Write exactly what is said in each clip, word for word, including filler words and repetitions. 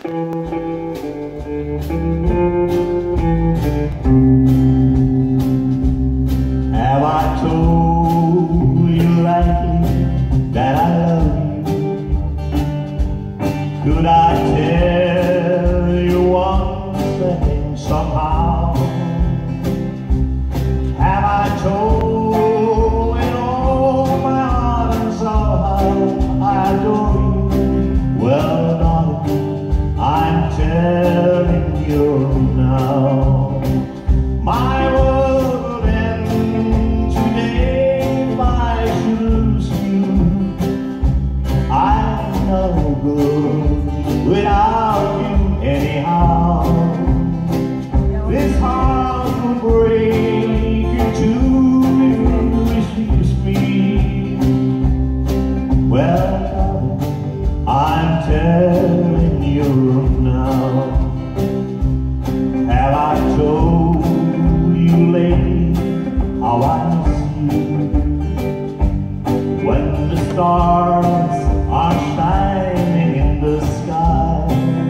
Have I told you lightly that I love you? Could I tell you one thing somehow? Have I told in all my heart and soul how I adore you? Well, darling, I'm telling you now. My world will end today if I should lose you. I'm no good without you anyhow. This heart will break in two if you refuse me. Well, darling, I'm telling you now. Have I told you lately how I miss you? When the stars are shining in the sky,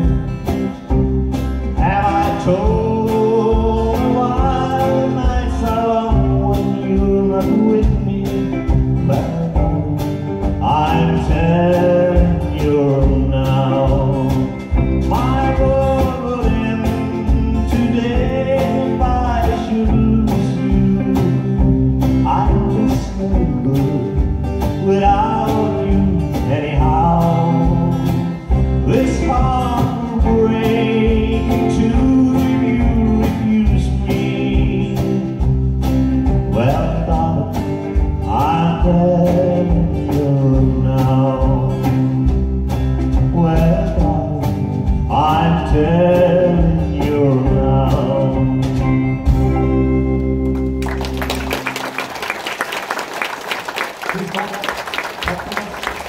have I told you why nights are long when you're not with me? Well, I'm telling you now. My world will end today if I should lose you. I'm just no good without you anyhow. This heart will break in two if you refuse me. Well, darling, I'm telling you now. Well, darling, I'm telling you now. Please, Mike.